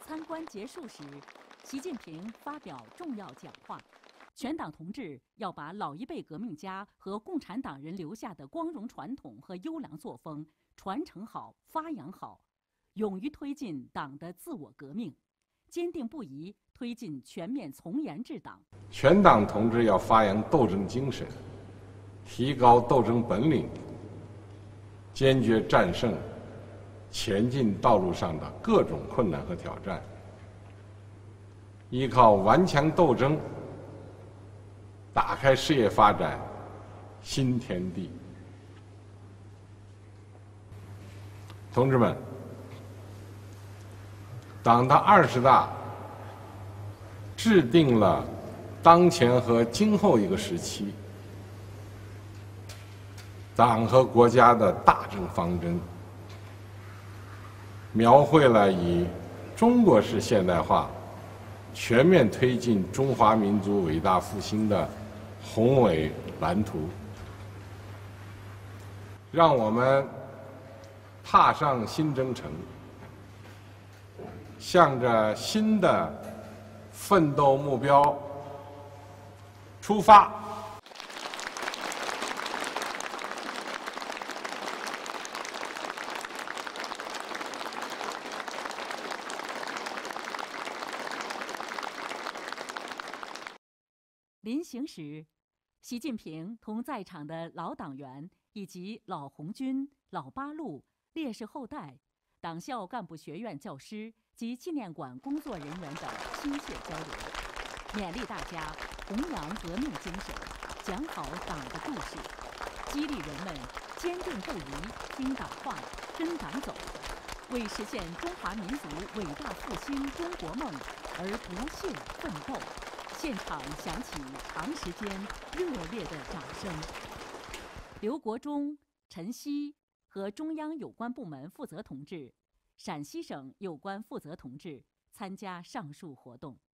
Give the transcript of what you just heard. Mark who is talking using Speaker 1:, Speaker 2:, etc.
Speaker 1: 参观结束时，习近平发表重要讲话。全党同志要把老一辈革命家和共产党人留下的光荣传统和优良作风传承好、发扬好，勇于推进党的自我革命，坚定不移推进全面从严治党。
Speaker 2: 全党同志要发扬斗争精神，提高斗争本领，坚决战胜前进道路上的各种困难和挑战，依靠顽强斗争打开事业发展新天地。同志们，党的20大制定了当前和今后一个时期党和国家的大政方针，描绘了以中国式现代化全面推进中华民族伟大复兴的宏伟蓝图，让我们踏上新征程，向着新的奋斗目标出发。
Speaker 1: 临行时，习近平同在场的老党员以及老红军、老八路、烈士后代、党校干部学院教师及纪念馆工作人员等亲切交流，勉励大家弘扬革命精神，讲好党的故事，激励人们坚定不移听党话、跟党走，为实现中华民族伟大复兴中国梦而不懈奋斗。现场响起长时间热烈的掌声。刘国忠、陈希和中央有关部门负责同志、陕西省有关负责同志参加上述活动。